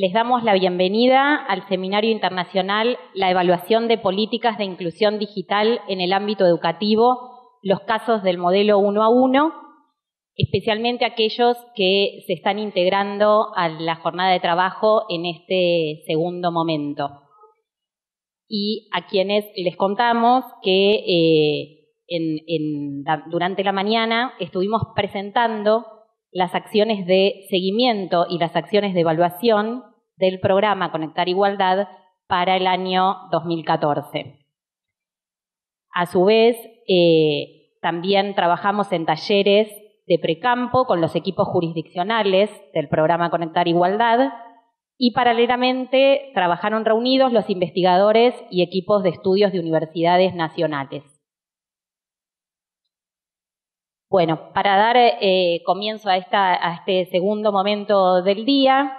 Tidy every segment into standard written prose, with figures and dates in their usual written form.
Les damos la bienvenida al Seminario Internacional La Evaluación de Políticas de Inclusión Digital en el Ámbito Educativo, los casos del modelo 1 a 1, especialmente aquellos que se están integrando a la jornada de trabajo en este segundo momento. Y a quienes les contamos que durante la mañana estuvimos presentando las acciones de seguimiento y las acciones de evaluación del programa Conectar Igualdad para el año 2014. A su vez, también trabajamos en talleres de precampo con los equipos jurisdiccionales del programa Conectar Igualdad y paralelamente trabajaron reunidos los investigadores y equipos de estudios de universidades nacionales. Bueno, para dar comienzo a este segundo momento del día,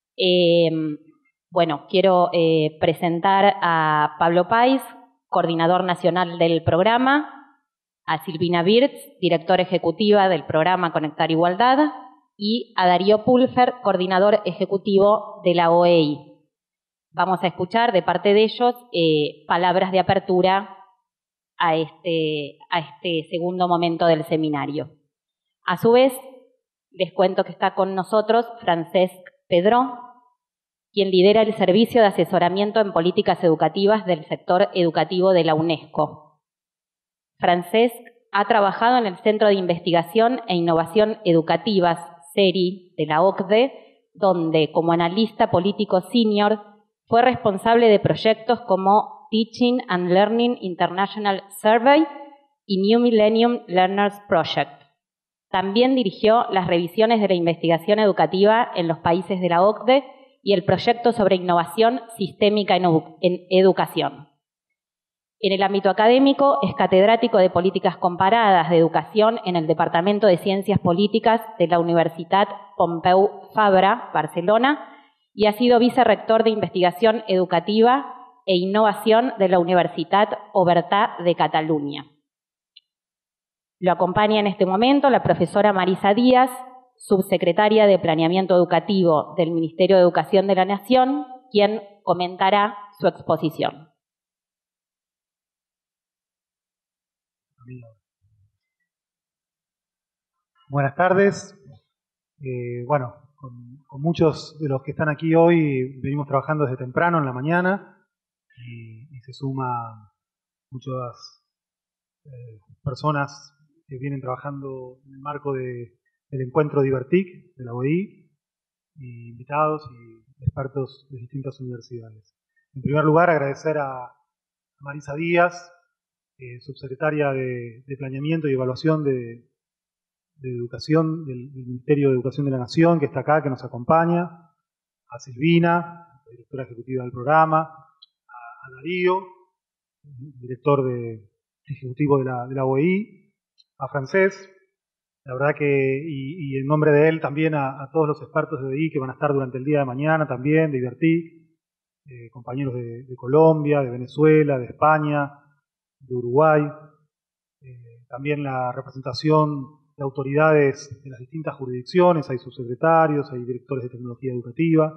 quiero presentar a Pablo Pais, coordinador nacional del programa, a Silvina Wirtz, directora ejecutiva del programa Conectar Igualdad, y a Darío Pulfer, coordinador ejecutivo de la OEI. Vamos a escuchar de parte de ellos palabras de apertura a este segundo momento del seminario. A su vez, les cuento que está con nosotros Francesc Pedró, quien lidera el Servicio de Asesoramiento en Políticas Educativas del sector educativo de la UNESCO. Francesc ha trabajado en el Centro de Investigación e Innovación Educativas, CERI, de la OCDE, donde, como analista político senior, fue responsable de proyectos como Teaching and Learning International Survey y New Millennium Learners Project. También dirigió las revisiones de la investigación educativa en los países de la OCDE y el proyecto sobre innovación sistémica en educación. En el ámbito académico, es catedrático de Políticas Comparadas de Educación en el Departamento de Ciencias Políticas de la Universitat Pompeu Fabra, Barcelona, y ha sido vicerrector de Investigación Educativa e Innovación de la Universitat Obertà de Cataluña. Lo acompaña en este momento la profesora Marisa Díaz, subsecretaria de Planeamiento Educativo del Ministerio de Educación de la Nación, quien comentará su exposición. Buenas tardes. Con muchos de los que están aquí hoy venimos trabajando desde temprano en la mañana y se suma muchas personas que vienen trabajando en el marco del encuentro Divertic de la OEI, y invitados y expertos de distintas universidades. En primer lugar, agradecer a Marisa Díaz, subsecretaria de Planeamiento y Evaluación de Educación del Ministerio de Educación de la Nación, que está acá, que nos acompaña, a Silvina, directora ejecutiva del programa, a Darío, director ejecutivo de la OEI, a Francesc, la verdad que, y en nombre de él también a todos los expertos de OEI que van a estar durante el día de mañana también, de Divertic, compañeros de Colombia, de Venezuela, de España, de Uruguay, también la representación de autoridades de las distintas jurisdicciones, hay subsecretarios, hay directores de tecnología educativa.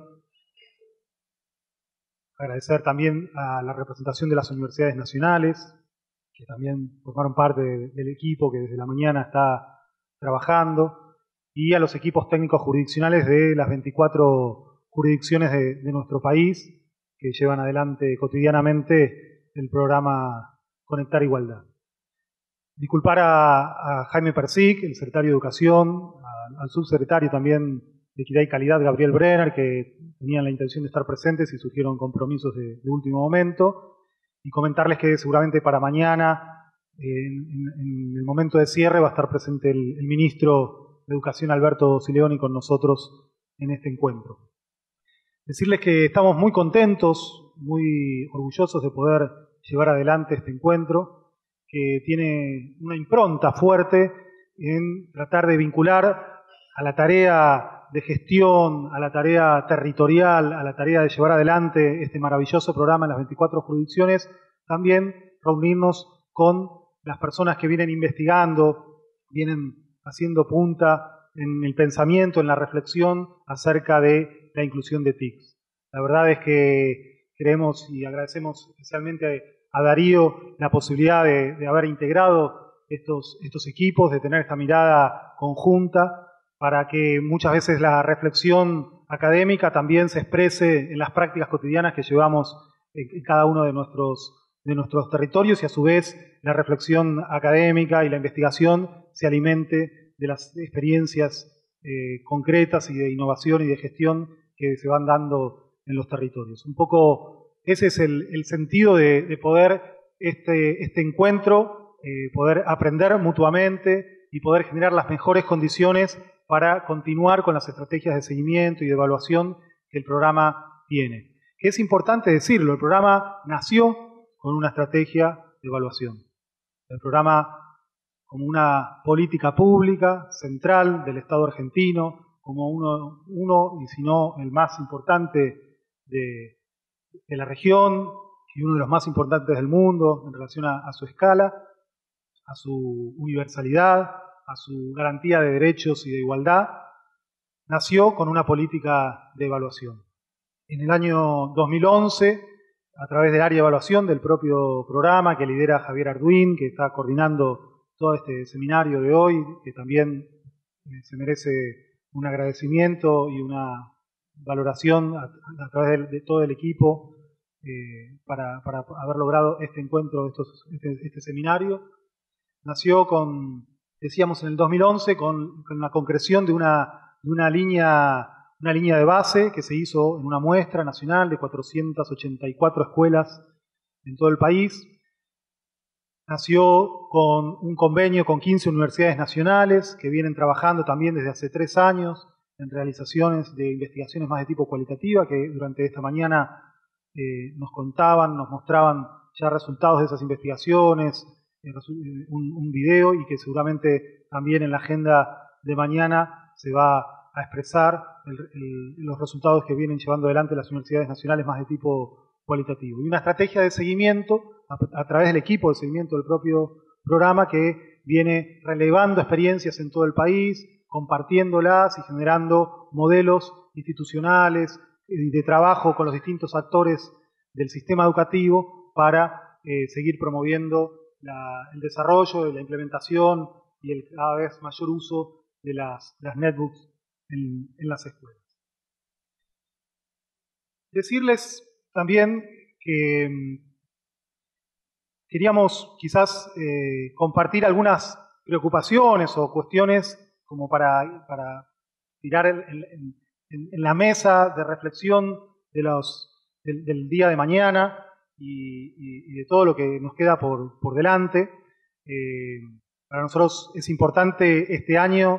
Agradecer también a la representación de las universidades nacionales, que también formaron parte del equipo que desde la mañana está trabajando, y a los equipos técnicos jurisdiccionales de las 24 jurisdicciones de nuestro país, que llevan adelante cotidianamente el programa Conectar Igualdad. Disculpar a Jaime Persic, el secretario de Educación, al subsecretario también de Equidad y Calidad, Gabriel Brenner, que tenían la intención de estar presentes y surgieron compromisos de último momento, y comentarles que seguramente para mañana, en el momento de cierre, va a estar presente el ministro de Educación, Alberto Sileoni, con nosotros en este encuentro. Decirles que estamos muy contentos, muy orgullosos de poder llevar adelante este encuentro, que tiene una impronta fuerte en tratar de vincular a la tarea de gestión, a la tarea territorial, a la tarea de llevar adelante este maravilloso programa en las 24 jurisdicciones, también reunirnos con las personas que vienen investigando, vienen haciendo punta en el pensamiento, en la reflexión acerca de la inclusión de TICs. La verdad es que creemos y agradecemos especialmente a Darío la posibilidad de haber integrado estos equipos, de tener esta mirada conjunta para que muchas veces la reflexión académica también se exprese en las prácticas cotidianas que llevamos en cada uno de nuestros territorios y a su vez la reflexión académica y la investigación se alimente de las experiencias concretas y de innovación y de gestión que se van dando en los territorios. Un poco ese es el sentido de poder este encuentro, poder aprender mutuamente y poder generar las mejores condiciones para continuar con las estrategias de seguimiento y de evaluación que el programa tiene. Que es importante decirlo, el programa nació con una estrategia de evaluación. El programa como una política pública central del Estado argentino, como uno y si no el más importante de la región y uno de los más importantes del mundo en relación a su escala, a su universalidad, a su garantía de derechos y de igualdad, nació con una política de evaluación. En el año 2011, a través del área de evaluación del propio programa que lidera Javier Arduin, que está coordinando todo este seminario de hoy, que también se merece un agradecimiento y una valoración a través de todo el equipo para haber logrado este encuentro, este seminario. Nació decíamos en el 2011, con la concreción de una línea de base que se hizo en una muestra nacional de 484 escuelas en todo el país. Nació con un convenio con 15 universidades nacionales que vienen trabajando también desde hace 3 años en realizaciones de investigaciones más de tipo cualitativa, que durante esta mañana nos contaban, nos mostraban ya resultados de esas investigaciones, un video y que seguramente también en la agenda de mañana se va a expresar los resultados que vienen llevando adelante las universidades nacionales más de tipo cualitativo. Y una estrategia de seguimiento a través del equipo de seguimiento del propio programa que viene relevando experiencias en todo el país, compartiéndolas y generando modelos institucionales y de trabajo con los distintos actores del sistema educativo para seguir promoviendo el desarrollo, la implementación y el cada vez mayor uso de las netbooks en las escuelas. Decirles también que queríamos quizás compartir algunas preocupaciones o cuestiones como para tirar en la mesa de reflexión del día de mañana y de todo lo que nos queda por delante. Para nosotros es importante este año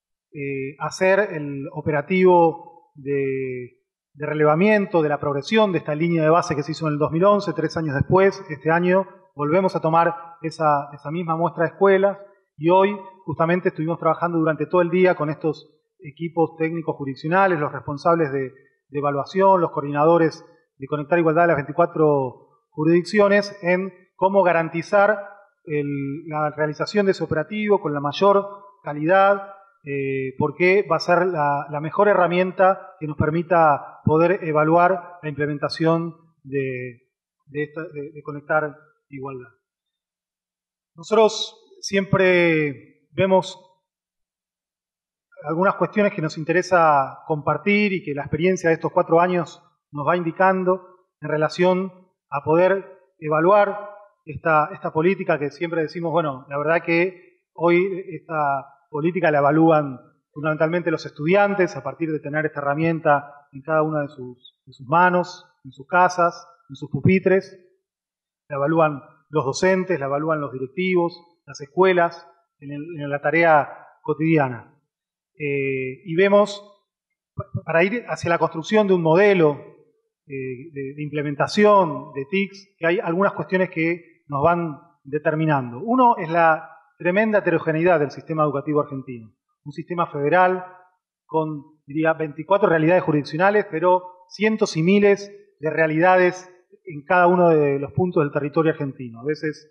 hacer el operativo de relevamiento de la progresión de esta línea de base que se hizo en el 2011, 3 años después. Este año volvemos a tomar esa misma muestra de escuelas y hoy justamente estuvimos trabajando durante todo el día con estos equipos técnicos jurisdiccionales, los responsables de evaluación, los coordinadores de Conectar Igualdad de las 24 jurisdicciones en cómo garantizar la realización de ese operativo con la mayor calidad, porque va a ser la mejor herramienta que nos permita poder evaluar la implementación de Conectar Igualdad. Nosotros siempre vemos algunas cuestiones que nos interesa compartir y que la experiencia de estos 4 años nos va indicando en relación a poder evaluar esta política que siempre decimos, bueno, la verdad que hoy esta política la evalúan fundamentalmente los estudiantes a partir de tener esta herramienta en cada una de sus manos, en sus casas, en sus pupitres. La evalúan los docentes, la evalúan los directivos, las escuelas, en la tarea cotidiana. Y vemos, para ir hacia la construcción de un modelo de implementación de TICS, que hay algunas cuestiones que nos van determinando. Uno es la tremenda heterogeneidad del sistema educativo argentino. Un sistema federal con, diría, 24 realidades jurisdiccionales, pero cientos y miles de realidades en cada uno de los puntos del territorio argentino. A veces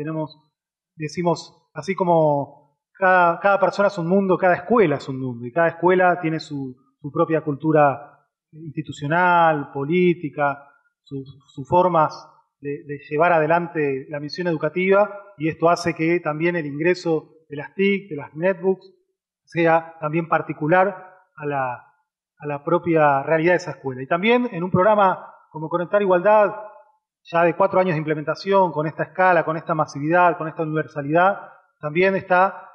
decimos, así como cada persona es un mundo, cada escuela es un mundo, y cada escuela tiene su propia cultura institucional, política, sus formas de llevar adelante la misión educativa, y esto hace que también el ingreso de las TIC, de las netbooks, sea también particular a la propia realidad de esa escuela. Y también en un programa como Conectar Igualdad, ya de 4 años de implementación, con esta escala, con esta masividad, con esta universalidad, también está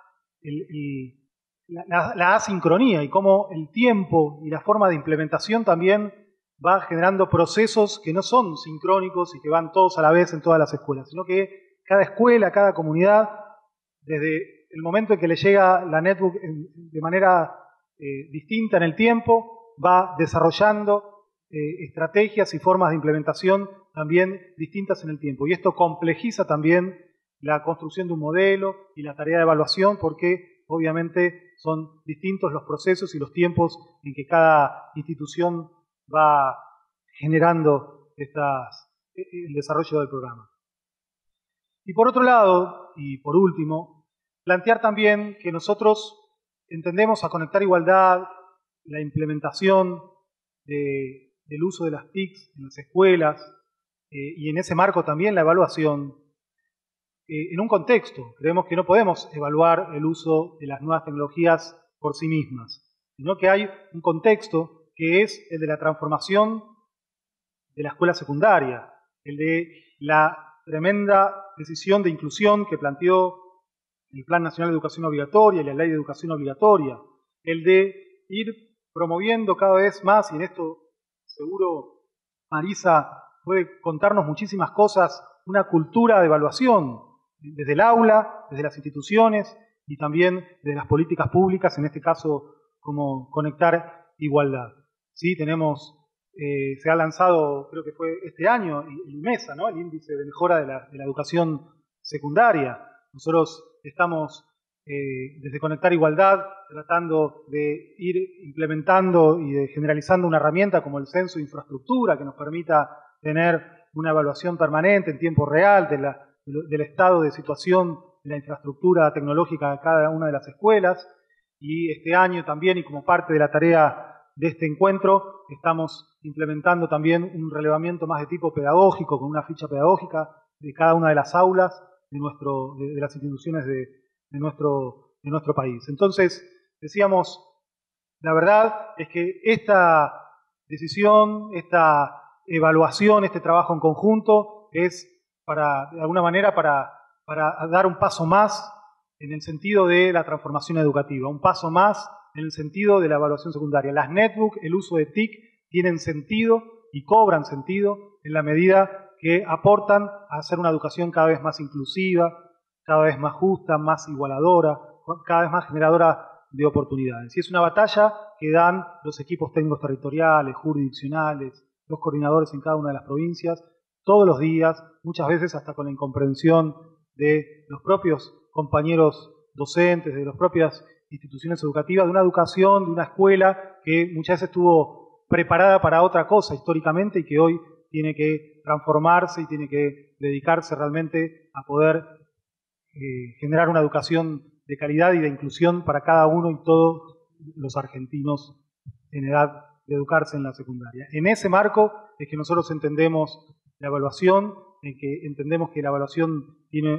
la asincronía y cómo el tiempo y la forma de implementación también va generando procesos que no son sincrónicos y que van todos a la vez en todas las escuelas, sino que cada escuela, cada comunidad, desde el momento en que le llega la netbook de manera distinta en el tiempo, va desarrollando estrategias y formas de implementación también distintas en el tiempo. Y esto complejiza también la construcción de un modelo y la tarea de evaluación, porque obviamente son distintos los procesos y los tiempos en que cada institución va generando el desarrollo del programa. Y por otro lado, y por último, plantear también que nosotros entendemos a Conectar Igualdad, la implementación del uso de las TICs en las escuelas, y en ese marco también la evaluación, en un contexto. Creemos que no podemos evaluar el uso de las nuevas tecnologías por sí mismas, sino que hay un contexto que es el de la transformación de la escuela secundaria, el de la tremenda decisión de inclusión que planteó el Plan Nacional de Educación Obligatoria y la Ley de Educación Obligatoria, el de ir promoviendo cada vez más, y en esto seguro Marisa puede contarnos muchísimas cosas, una cultura de evaluación desde el aula, desde las instituciones y también desde las políticas públicas, en este caso como Conectar Igualdad. Sí, se ha lanzado, creo que fue este año, el IMESA, ¿no? El Índice de Mejora de la Educación Secundaria. Nosotros estamos desde Conectar Igualdad tratando de ir implementando y de generalizando una herramienta como el censo de infraestructura que nos permita tener una evaluación permanente en tiempo real del estado de situación de la infraestructura tecnológica de cada una de las escuelas. Y este año también, y como parte de la tarea de este encuentro, estamos implementando también un relevamiento más de tipo pedagógico, con una ficha pedagógica de cada una de las aulas de las instituciones de nuestro país. Entonces, decíamos, la verdad es que esta decisión, esta evaluación, este trabajo en conjunto es de alguna manera para dar un paso más en el sentido de la transformación educativa, un paso más en el sentido de la evaluación secundaria. Las netbooks, el uso de TIC, tienen sentido y cobran sentido en la medida que aportan a hacer una educación cada vez más inclusiva, cada vez más justa, más igualadora, cada vez más generadora de oportunidades. Y es una batalla que dan los equipos técnicos territoriales, jurisdiccionales, los coordinadores en cada una de las provincias, todos los días, muchas veces hasta con la incomprensión de los propios compañeros docentes, de las propias instituciones educativas, de una educación, de una escuela que muchas veces estuvo preparada para otra cosa históricamente y que hoy tiene que transformarse y tiene que dedicarse realmente a poder generar una educación de calidad y de inclusión para cada uno y todos los argentinos en edad de educarse en la secundaria. En ese marco es que nosotros entendemos la evaluación, en que entendemos que la evaluación tiene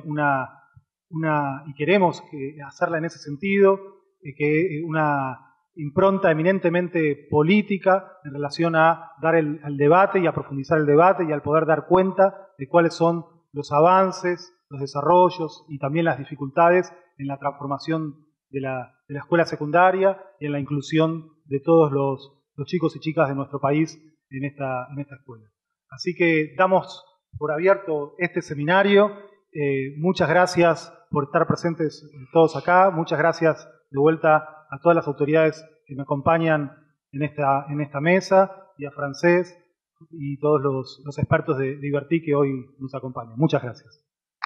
y queremos hacerla en ese sentido, que una impronta eminentemente política en relación a dar al debate y a profundizar el debate y al poder dar cuenta de cuáles son los avances, los desarrollos y también las dificultades en la transformación de la escuela secundaria y en la inclusión de todos los chicos y chicas de nuestro país en esta escuela. Así que damos por abierto este seminario. Muchas gracias por estar presentes todos acá. Muchas gracias de vuelta a todas las autoridades que me acompañan en esta mesa, y a Francés y todos los expertos de Divertí que hoy nos acompañan. Muchas gracias.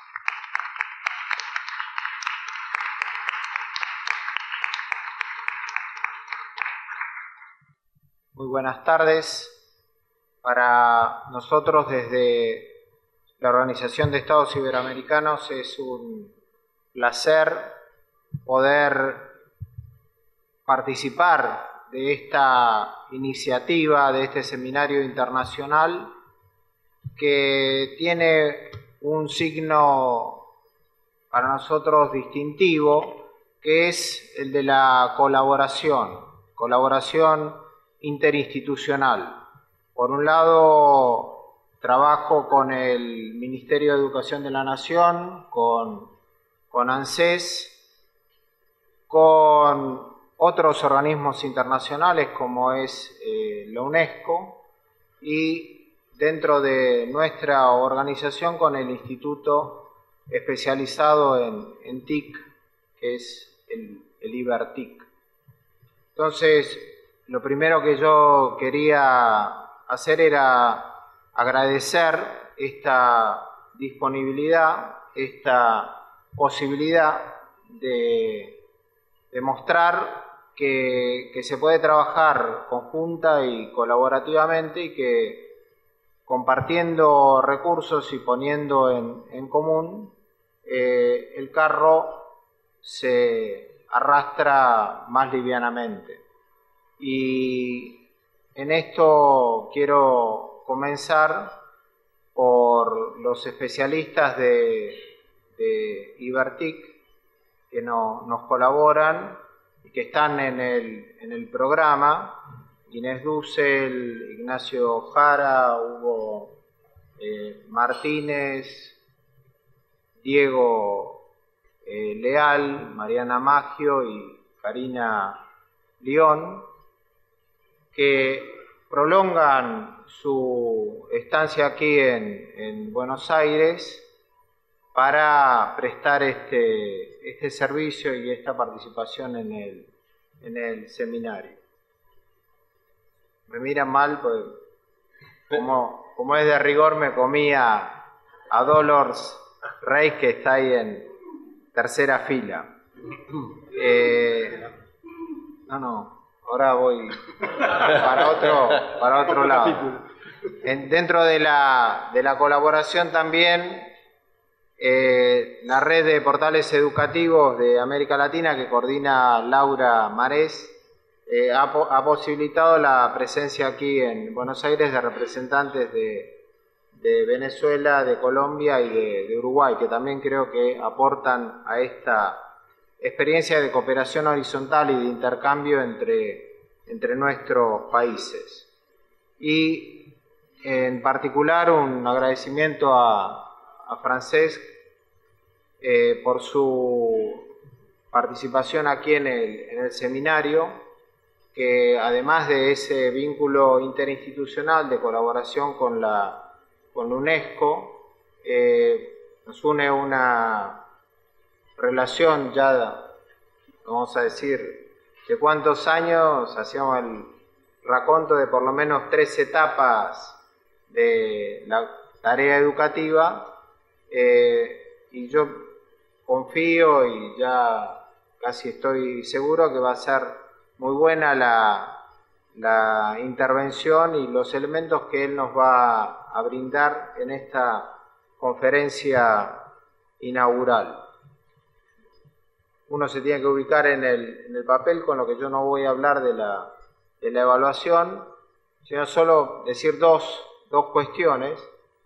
Muy buenas tardes. Para nosotros desde la Organización de Estados Iberoamericanos es un placer poder participar de esta iniciativa, de este seminario internacional, que tiene un signo para nosotros distintivo, que es el de la colaboración interinstitucional. Por un lado, trabajo con el Ministerio de Educación de la Nación, con ANSES, con otros organismos internacionales como es la UNESCO, y dentro de nuestra organización con el Instituto especializado en TIC, que es el IBERTIC. Entonces, lo primero que yo quería hacer era agradecer esta disponibilidad, esta posibilidad de mostrar que se puede trabajar conjunta y colaborativamente, y que compartiendo recursos y poniendo en común, el carro se arrastra más livianamente. Y en esto quiero comenzar por los especialistas de IBERTIC que nos colaboran y que están en el programa: Inés Dussel, Ignacio Jara, Hugo Martínez, Diego Leal, Mariana Maggio y Karina León, que prolongan su estancia aquí en Buenos Aires para prestar este servicio y esta participación en el seminario. Me miran mal, pues como es de rigor, me comía a Dolores Reis, que está ahí en tercera fila. Ahora voy para otro lado. Dentro de la colaboración también, la red de portales educativos de América Latina, que coordina Laura Marés, ha posibilitado la presencia aquí en Buenos Aires de representantes de Venezuela, de Colombia y de Uruguay, que también creo que aportan a esta experiencia de cooperación horizontal y de intercambio entre nuestros países. Y en particular un agradecimiento a Francesc por su participación aquí en el seminario, que además de ese vínculo interinstitucional de colaboración con la UNESCO, nos une una relación ya, vamos a decir, de cuántos años. Hacíamos el raconto de por lo menos 3 etapas de la tarea educativa, y yo confío y ya casi estoy seguro que va a ser muy buena la intervención y los elementos que él nos va a brindar en esta conferencia inaugural. Uno se tiene que ubicar en el papel, con lo que yo no voy a hablar de la evaluación, sino solo decir dos cuestiones.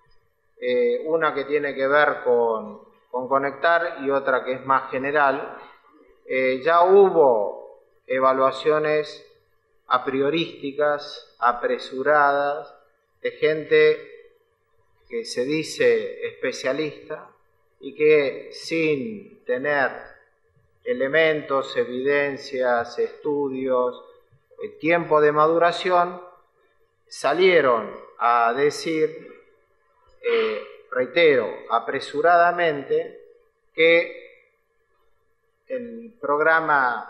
Una que tiene que ver con conectar y otra que es más general. Ya hubo evaluaciones a priorísticas, apresuradas, de gente que se dice especialista y que sin tener elementos, evidencias, estudios, tiempo de maduración, salieron a decir, reitero, apresuradamente, que el programa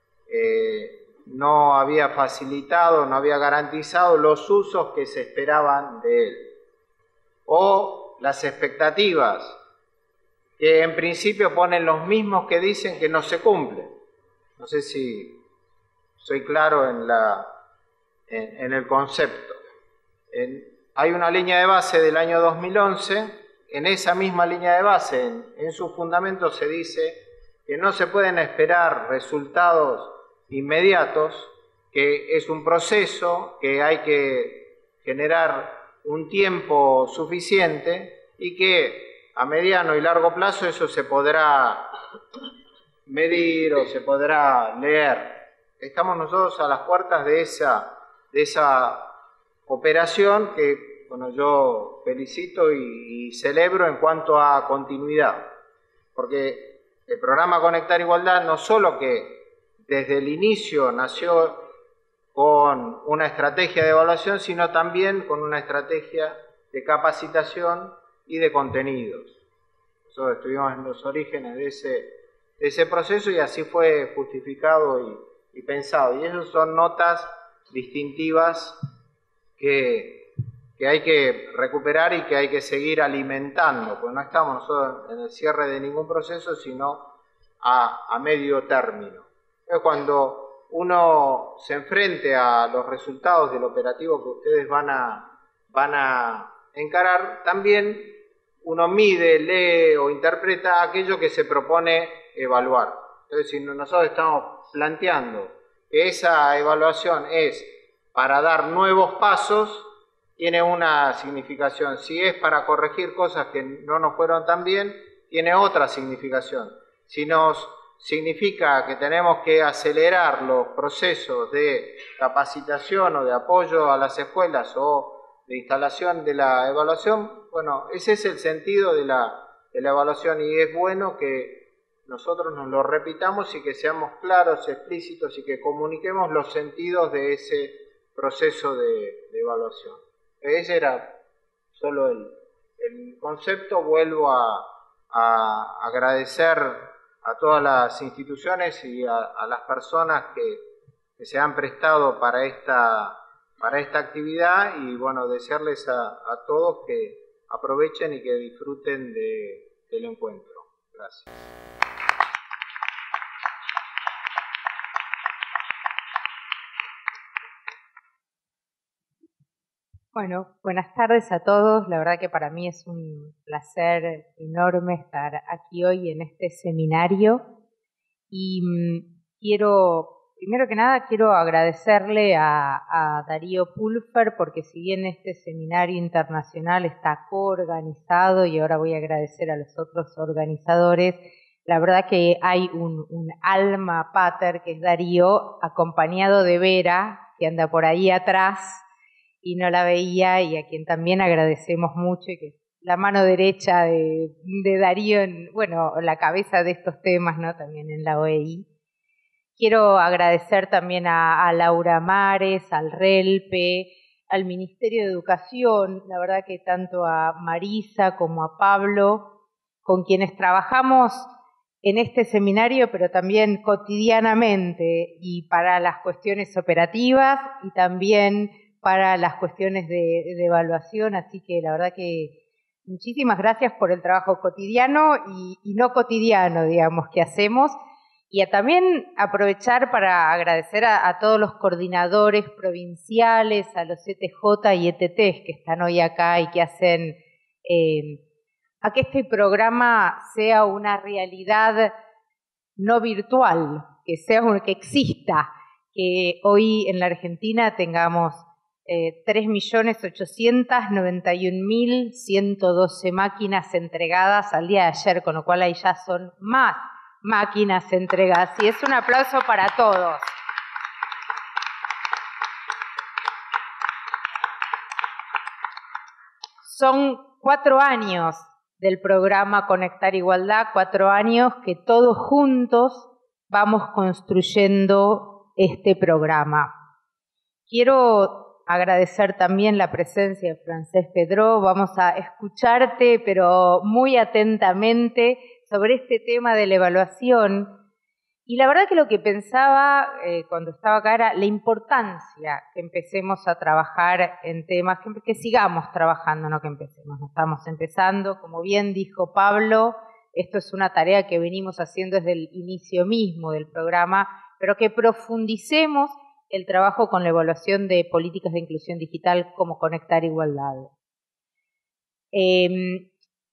no había facilitado, no había garantizado los usos que se esperaban de él, o las expectativas que en principio ponen los mismos que dicen que no se cumplen. No sé si soy claro en el concepto. Hay una línea de base del año 2011, en esa misma línea de base, en su fundamento se dice que no se pueden esperar resultados inmediatos, que es un proceso, que hay que generar un tiempo suficiente y que a mediano y largo plazo eso se podrá medir o se podrá leer. Estamos nosotros a las puertas de esa operación que, bueno, yo felicito y celebro en cuanto a continuidad, porque el programa Conectar Igualdad no solo que desde el inicio nació con una estrategia de evaluación, sino también con una estrategia de capacitación y de contenidos. Nosotros estuvimos en los orígenes de ese proceso y así fue justificado y pensado. Y esas son notas distintivas que hay que recuperar y que hay que seguir alimentando, pues no estamos nosotros en el cierre de ningún proceso, sino a medio término. Es cuando uno se enfrente a los resultados del operativo que ustedes van a encarar, también uno mide, lee o interpreta aquello que se propone evaluar. Entonces, si nosotros estamos planteando que esa evaluación es para dar nuevos pasos, tiene una significación. Si es para corregir cosas que no nos fueron tan bien, tiene otra significación. Si nos significa que tenemos que acelerar los procesos de capacitación o de apoyo a las escuelas o de instalación de la evaluación, bueno, ese es el sentido de la evaluación y es bueno que nosotros nos lo repitamos y que seamos claros, explícitos y que comuniquemos los sentidos de ese proceso de evaluación. Ese era solo el concepto. Vuelvo a agradecer a todas las instituciones y a las personas que se han prestado para esta actividad y bueno, desearles a todos que aprovechen y que disfruten del encuentro. Gracias. Bueno, buenas tardes a todos. La verdad que para mí es un placer enorme estar aquí hoy en este seminario y primero que nada, quiero agradecerle a Darío Pulfer porque si bien este seminario internacional está coorganizado y ahora voy a agradecer a los otros organizadores, la verdad que hay un alma pater que es Darío, acompañado de Vera, que anda por ahí atrás, y no la veía y a quien también agradecemos mucho y que es la mano derecha de Darío, la cabeza de estos temas, ¿no? También en la OEI. Quiero agradecer también a Laura Mares, al RELPE, al Ministerio de Educación, la verdad que tanto a Marisa como a Pablo, con quienes trabajamos en este seminario, pero también cotidianamente y para las cuestiones operativas y también para las cuestiones de evaluación, así que la verdad que muchísimas gracias por el trabajo cotidiano y no cotidiano, digamos, que hacemos, y también aprovechar para agradecer a todos los coordinadores provinciales, a los ETJ y ETTs que están hoy acá y que hacen a que este programa sea una realidad no virtual, que exista, que hoy en la Argentina tengamos 3.891.112 máquinas entregadas al día de ayer, con lo cual ahí ya son más máquinas entregadas. Y es un aplauso para todos. Son 4 años del programa Conectar Igualdad, 4 años que todos juntos vamos construyendo este programa. Quiero agradecer también la presencia de Francesc Pedró. Vamos a escucharte, pero muy atentamente, sobre este tema de la evaluación. Y la verdad que lo que pensaba cuando estaba acá era la importancia que empecemos a trabajar en temas, que sigamos trabajando, no que empecemos, no estamos empezando. Como bien dijo Pablo, esto es una tarea que venimos haciendo desde el inicio mismo del programa, pero que profundicemos el trabajo con la evaluación de políticas de inclusión digital como Conectar Igualdad.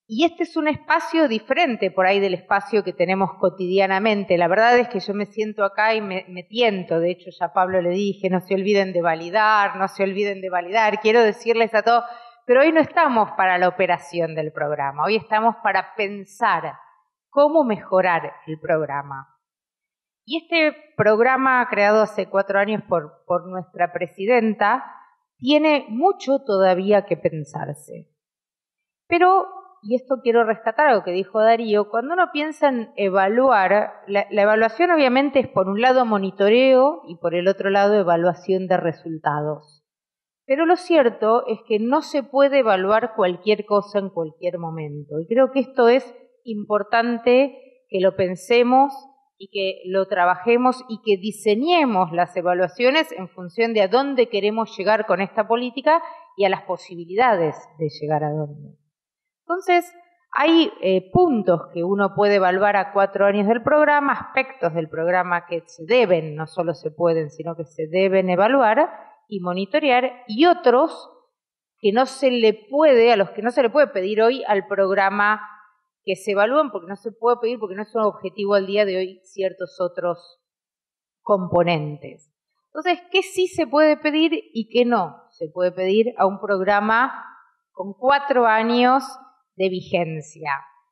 Y este es un espacio diferente por ahí del espacio que tenemos cotidianamente. La verdad es que yo me siento acá y me tiento. De hecho, ya a Pablo le dije, no se olviden de validar, no se olviden de validar. Quiero decirles a todos, pero hoy no estamos para la operación del programa. Hoy estamos para pensar cómo mejorar el programa. Y este programa, creado hace 4 años por nuestra presidenta, tiene mucho todavía que pensarse. Pero, y esto quiero rescatar algo que dijo Darío, cuando uno piensa en evaluar, la evaluación obviamente es por un lado monitoreo y por el otro lado evaluación de resultados. Pero lo cierto es que no se puede evaluar cualquier cosa en cualquier momento. Y creo que esto es importante que lo pensemos y que lo trabajemos y que diseñemos las evaluaciones en función de a dónde queremos llegar con esta política y a las posibilidades de llegar a dónde. Entonces, hay puntos que uno puede evaluar a 4 años del programa, aspectos del programa que se deben, no solo se pueden, sino que se deben evaluar y monitorear, y otros que no se le puede, a los que no se le puede pedir hoy al programa que se evalúan, porque no se puede pedir, porque no es un objetivo al día de hoy ciertos otros componentes. Entonces, ¿qué sí se puede pedir y qué no se puede pedir a un programa con 4 años de vigencia?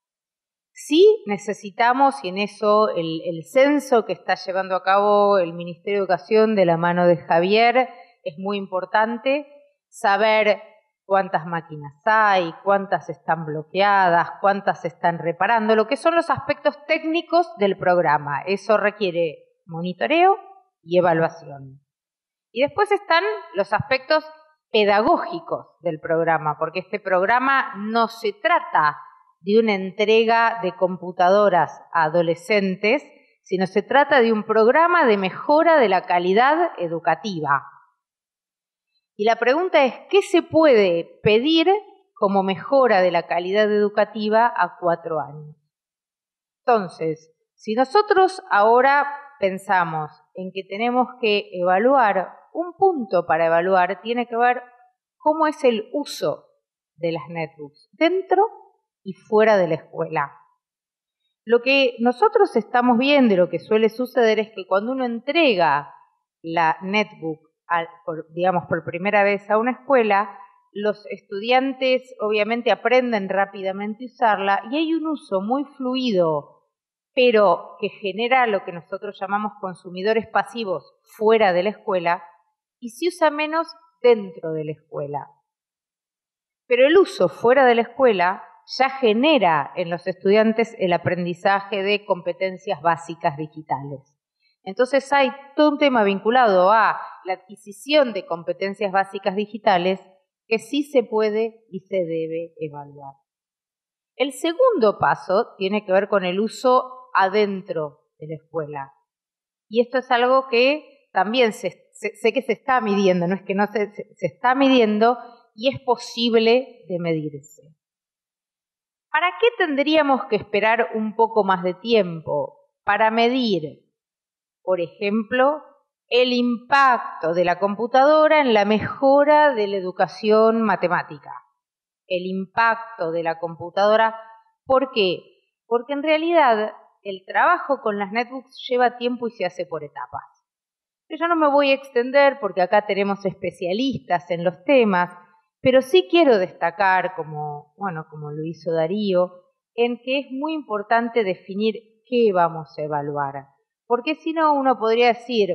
Sí necesitamos, y en eso el censo que está llevando a cabo el Ministerio de Educación de la mano de Javier es muy importante, saber cuántas máquinas hay, cuántas están bloqueadas, cuántas se están reparando, lo que son los aspectos técnicos del programa. Eso requiere monitoreo y evaluación. Y después están los aspectos pedagógicos del programa, porque este programa no se trata de una entrega de computadoras a adolescentes, sino se trata de un programa de mejora de la calidad educativa. Y la pregunta es, ¿qué se puede pedir como mejora de la calidad educativa a 4 años? Entonces, si nosotros ahora pensamos en que tenemos que evaluar, un punto para evaluar tiene que ver cómo es el uso de las netbooks dentro y fuera de la escuela. Lo que nosotros estamos viendo y lo que suele suceder es que cuando uno entrega la netbook, por primera vez a una escuela, los estudiantes obviamente aprenden rápidamente a usarla y hay un uso muy fluido, pero que genera lo que nosotros llamamos consumidores pasivos fuera de la escuela y se usa menos dentro de la escuela. Pero el uso fuera de la escuela ya genera en los estudiantes el aprendizaje de competencias básicas digitales. Entonces hay todo un tema vinculado a la adquisición de competencias básicas digitales que sí se puede y se debe evaluar. El segundo paso tiene que ver con el uso adentro de la escuela. Y esto es algo que también sé que se está midiendo, no es que no se está midiendo y es posible de medirse. ¿Para qué tendríamos que esperar un poco más de tiempo? Para medir, por ejemplo, el impacto de la computadora en la mejora de la educación matemática. El impacto de la computadora, ¿por qué? Porque en realidad el trabajo con las netbooks lleva tiempo y se hace por etapas. Yo no me voy a extender porque acá tenemos especialistas en los temas, pero sí quiero destacar, como lo hizo Darío, en que es muy importante definir qué vamos a evaluar. Porque si no, uno podría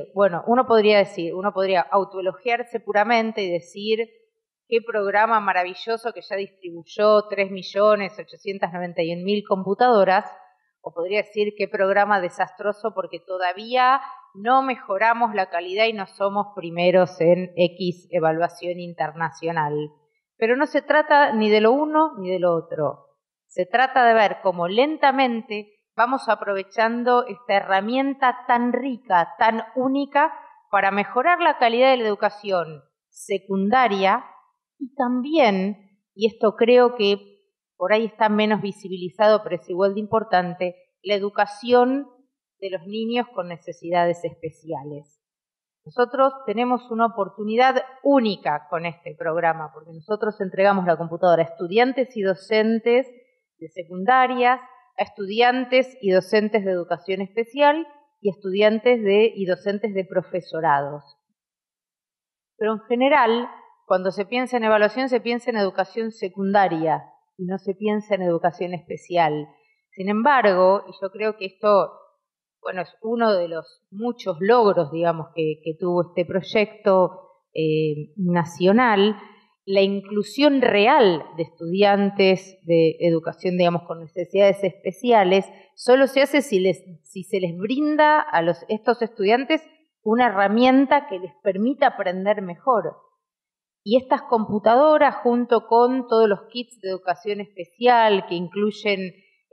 autoelogiarse puramente y decir qué programa maravilloso que ya distribuyó 3.891.000 computadoras, o podría decir qué programa desastroso porque todavía no mejoramos la calidad y no somos primeros en X evaluación internacional. Pero no se trata ni de lo uno ni de lo otro. Se trata de ver cómo lentamente vamos aprovechando esta herramienta tan rica, tan única, para mejorar la calidad de la educación secundaria y también, y esto creo que por ahí está menos visibilizado, pero es igual de importante, la educación de los niños con necesidades especiales. Nosotros tenemos una oportunidad única con este programa, porque nosotros entregamos la computadora a estudiantes y docentes de secundarias, a estudiantes y docentes de educación especial y estudiantes y docentes de profesorados. Pero en general, cuando se piensa en evaluación, se piensa en educación secundaria y no se piensa en educación especial. Sin embargo, y yo creo que esto, bueno, es uno de los muchos logros, digamos, que tuvo este proyecto nacional, la inclusión real de estudiantes de educación, digamos, con necesidades especiales, solo se hace si se les brinda a estos estudiantes una herramienta que les permita aprender mejor. Y estas computadoras, junto con todos los kits de educación especial que incluyen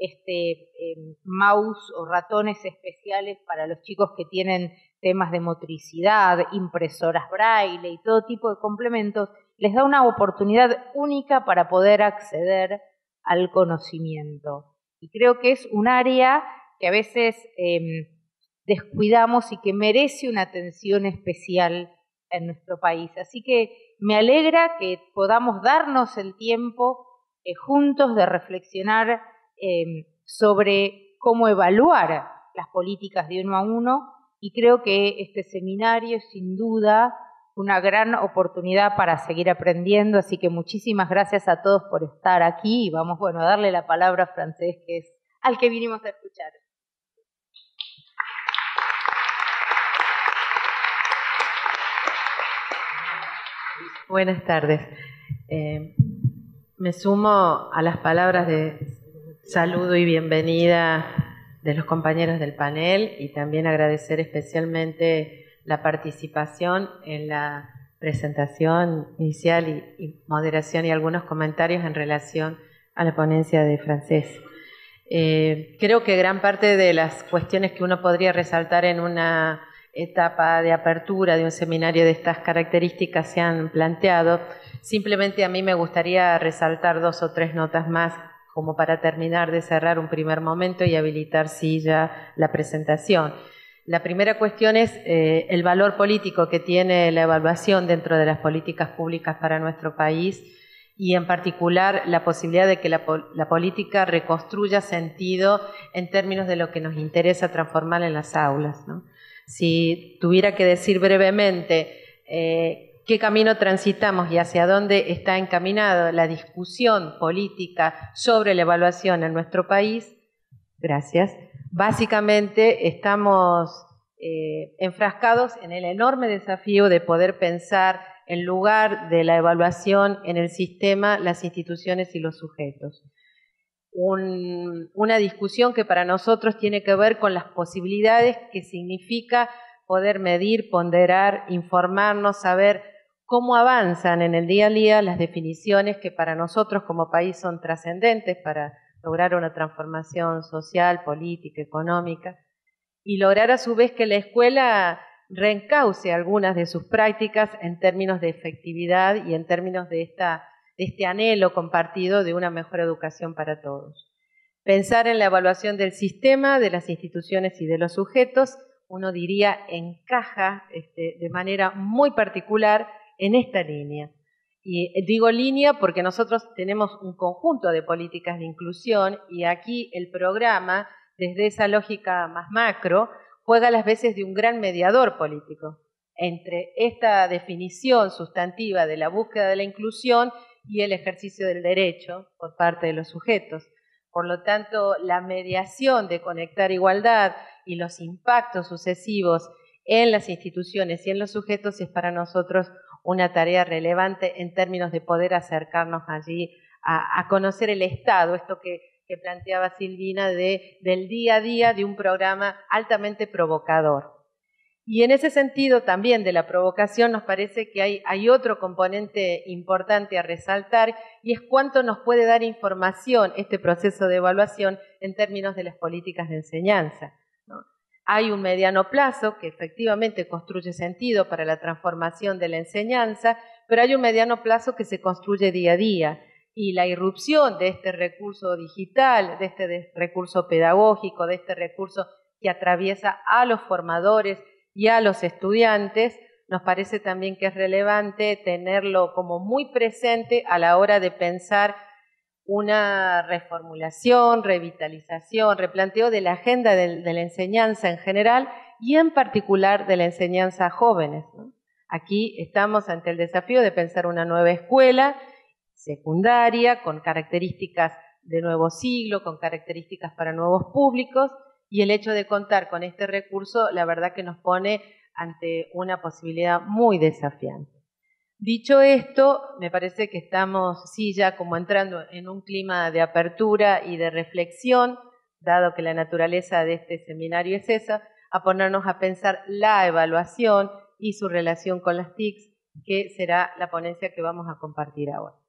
mouse o ratones especiales para los chicos que tienen temas de motricidad, impresoras braille y todo tipo de complementos, les da una oportunidad única para poder acceder al conocimiento. Y creo que es un área que a veces descuidamos y que merece una atención especial en nuestro país. Así que me alegra que podamos darnos el tiempo juntos de reflexionar sobre cómo evaluar las políticas de 1 a 1, y creo que este seminario es sin duda una gran oportunidad para seguir aprendiendo, así que muchísimas gracias a todos por estar aquí y vamos, bueno, a darle la palabra a Francés, que es al que vinimos a escuchar. Buenas tardes. Me sumo a las palabras de saludo y bienvenida de los compañeros del panel y también agradecer especialmente la participación en la presentación inicial y moderación y algunos comentarios en relación a la ponencia de Francés. Creo que gran parte de las cuestiones que uno podría resaltar en una etapa de apertura de un seminario de estas características se han planteado. Simplemente a mí me gustaría resaltar 2 o 3 notas más como para terminar de cerrar un primer momento y habilitar sí ya la presentación. La primera cuestión es el valor político que tiene la evaluación dentro de las políticas públicas para nuestro país y en particular la posibilidad de que la política reconstruya sentido en términos de lo que nos interesa transformar en las aulas, ¿no? Si tuviera que decir brevemente qué camino transitamos y hacia dónde está encaminada la discusión política sobre la evaluación en nuestro país, gracias. Básicamente estamos enfrascados en el enorme desafío de poder pensar en lugar de la evaluación en el sistema, las instituciones y los sujetos. Una discusión que para nosotros tiene que ver con las posibilidades que significa poder medir, ponderar, informarnos, saber cómo avanzan en el día a día las definiciones que para nosotros como país son trascendentes para lograr una transformación social, política, económica, y lograr a su vez que la escuela reencauce algunas de sus prácticas en términos de efectividad y en términos de este anhelo compartido de una mejor educación para todos. Pensar en la evaluación del sistema, de las instituciones y de los sujetos, uno diría encaja de manera muy particular en esta línea. Y digo línea porque nosotros tenemos un conjunto de políticas de inclusión y aquí el programa, desde esa lógica más macro, juega las veces de un gran mediador político entre esta definición sustantiva de la búsqueda de la inclusión y el ejercicio del derecho por parte de los sujetos. Por lo tanto, la mediación de Conectar Igualdad y los impactos sucesivos en las instituciones y en los sujetos es para nosotros una tarea relevante en términos de poder acercarnos allí a conocer el Estado, esto que planteaba Silvina del día a día de un programa altamente provocador. Y en ese sentido también de la provocación nos parece que hay otro componente importante a resaltar y es cuánto nos puede dar información este proceso de evaluación en términos de las políticas de enseñanza, ¿no? Hay un mediano plazo que efectivamente construye sentido para la transformación de la enseñanza, pero hay un mediano plazo que se construye día a día. Y la irrupción de este recurso digital, de este recurso pedagógico, de este recurso que atraviesa a los formadores y a los estudiantes, nos parece también que es relevante tenerlo como muy presente a la hora de pensar una reformulación, revitalización, replanteo de la agenda de la enseñanza en general y en particular de la enseñanza a jóvenes, ¿no? Aquí estamos ante el desafío de pensar una nueva escuela secundaria con características de nuevo siglo, con características para nuevos públicos, y el hecho de contar con este recurso, la verdad que nos pone ante una posibilidad muy desafiante. Dicho esto, me parece que estamos sí ya como entrando en un clima de apertura y de reflexión, dado que la naturaleza de este seminario es esa, a ponernos a pensar la evaluación y su relación con las TICs, que será la ponencia que vamos a compartir ahora.